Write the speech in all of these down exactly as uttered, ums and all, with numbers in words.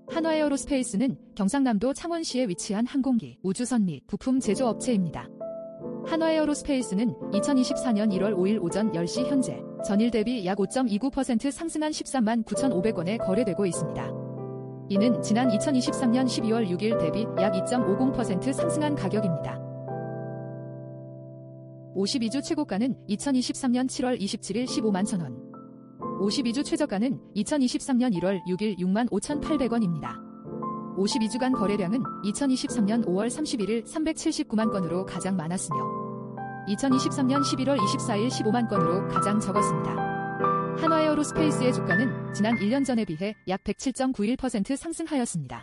한화에어로스페이스는 경상남도 창원시에 위치한 항공기, 우주선 및 부품 제조업체입니다. 한화에어로스페이스는 이천이십사년 일월 오일 오전 열 시 현재 전일 대비 약 오 점 이구 퍼센트 상승한 십삼만 구천오백 원에 거래되고 있습니다. 이는 지난 이천이십삼년 십이월 육일 대비 약 이 점 오공 퍼센트 상승한 가격입니다. 오십이주 최고가는 이천이십삼년 칠월 이십칠일 십오만 천 원. 오십이주 최저가는 이천이십삼년 일월 육일 육만 오천팔백 원입니다. 오십이주간 거래량은 이천이십삼년 오월 삼십일일 삼백칠십구만 건으로 가장 많았으며 이천이십삼년 십일월 이십사일 십오만 건으로 가장 적었습니다. 한화에어로스페이스의 주가는 지난 일 년 전에 비해 약 백칠 점 구일 퍼센트 상승하였습니다.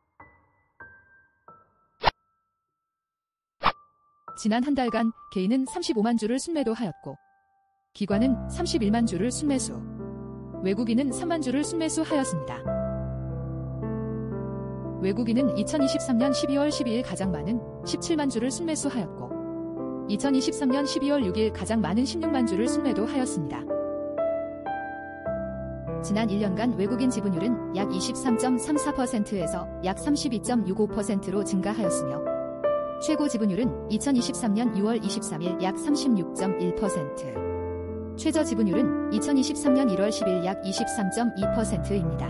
지난 한 달간 개인은 삼십오만 주를 순매도하였고 기관은 삼십일만 주를 순매수, 외국인은 삼만 주를 순매수하였습니다. 외국인은 이천이십삼년 십이월 십이일 가장 많은 십칠만 주를 순매수하였고 이천이십삼년 십이월 육일 가장 많은 십육만 주를 순매도하였습니다. 지난 일 년간 외국인 지분율은 약 이십삼 점 삼사 퍼센트에서 약 삼십이 점 육오 퍼센트로 증가하였으며 최고 지분율은 이천이십삼년 유월 이십삼일 약 삼십육 점 일 퍼센트, 최저 지분율은 이천이십삼년 일월 십일 약 이십삼 점 이 퍼센트입니다.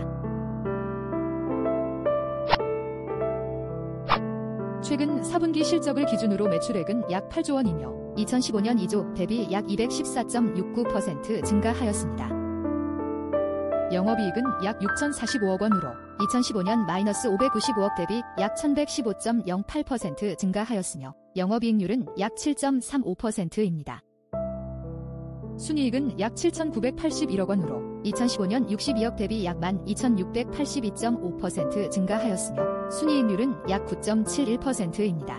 최근 사분기 실적을 기준으로 매출액은 약 팔조 원이며 이천십오년 이조 대비 약 이백십사 점 육구 퍼센트 증가하였습니다. 영업이익은 약 육천사십오억 원으로 이천십오년 마이너스 오백구십오억 대비 약 천백십오 점 영팔 퍼센트 증가하였으며 영업이익률은 약 칠 점 삼오 퍼센트입니다. 순이익은 약 칠천구백팔십일억 원으로 이천십오년 육십이억 대비 약 만 이천육백팔십이 점 오 퍼센트 증가하였으며 순이익률은 약 구 점 칠일 퍼센트입니다.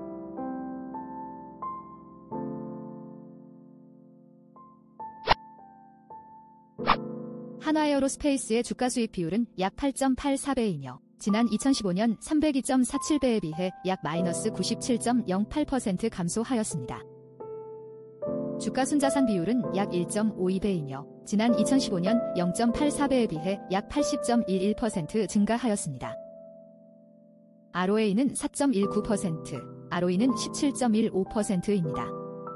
한화에어로스페이스의 주가수익 비율은 약 팔 점 팔사 배이며 지난 이천십오년 삼백이 점 사칠 배에 비해 약 마이너스 구십칠 점 영팔 퍼센트 감소하였습니다. 주가순자산 비율은 약 일 점 오이 배이며 지난 이천십오년 영 점 팔사 배에 비해 약 팔십 점 일일 퍼센트 증가하였습니다. 알오에이는 사 점 일구 퍼센트, 알오이는 십칠 점 일오 퍼센트입니다.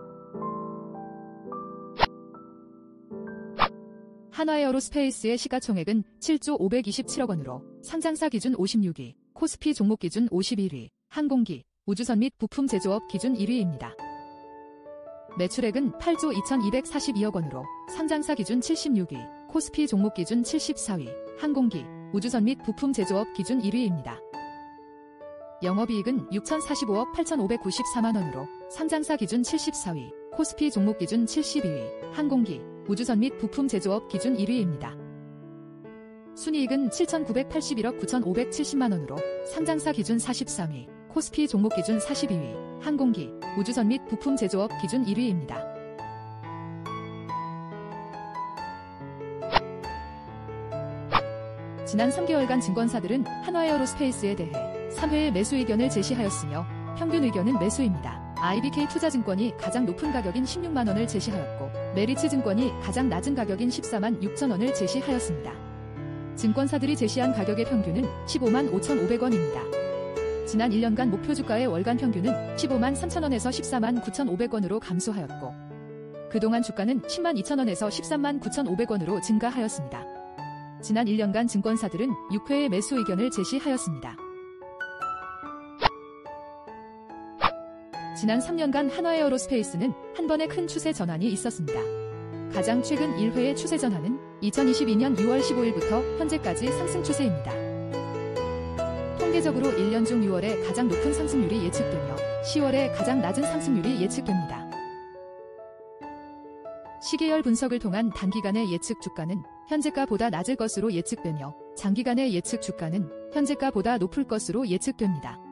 한화에어로스페이스의 시가총액은 칠조 오백이십칠억 원으로 상장사 기준 오십육위, 코스피 종목 기준 오십일위, 항공기, 우주선 및 부품 제조업 기준 일위입니다. 매출액은 팔조 이천이백사십이억 원으로 상장사 기준 칠십육위, 코스피 종목 기준 칠십사위, 항공기, 우주선 및 부품 제조업 기준 일위입니다. 영업이익은 육천사십오억 팔천오백구십사만 원으로 상장사 기준 칠십사위, 코스피 종목 기준 칠십이위, 항공기, 우주선 및 부품 제조업 기준 일위입니다. 순이익은 칠천구백팔십일억 구천오백칠십만 원으로 상장사 기준 사십삼위, 코스피 종목 기준 사십이위, 항공기, 우주선 및 부품 제조업 기준 일위입니다. 지난 삼 개월간 증권사들은 한화에어로스페이스에 대해 삼 회의 매수 의견을 제시하였으며 평균 의견은 매수입니다. 아이비케이투자증권이 가장 높은 가격인 십육만 원을 제시하였고 메리츠증권이 가장 낮은 가격인 십사만 육천 원을 제시하였습니다. 증권사들이 제시한 가격의 평균은 십오만 오천오백 원입니다. 지난 일 년간 목표 주가의 월간 평균은 십오만 삼천 원에서 십사만 구천오백 원으로 감소하였고 그동안 주가는 십만 이천 원에서 십삼만 구천오백 원으로 증가하였습니다. 지난 일 년간 증권사들은 육 회의 매수 의견을 제시하였습니다. 지난 삼 년간 한화에어로스페이스는 한 번의 큰 추세 전환이 있었습니다. 가장 최근 일 회의 추세 전환은 이천이십이년 유월 십오일부터 현재까지 상승 추세입니다. 통계적으로 일 년 중 유월에 가장 높은 상승률이 예측되며 시월에 가장 낮은 상승률이 예측됩니다. 시계열 분석을 통한 단기간의 예측 주가는 현재가보다 낮을 것으로 예측되며 장기간의 예측 주가는 현재가보다 높을 것으로 예측됩니다.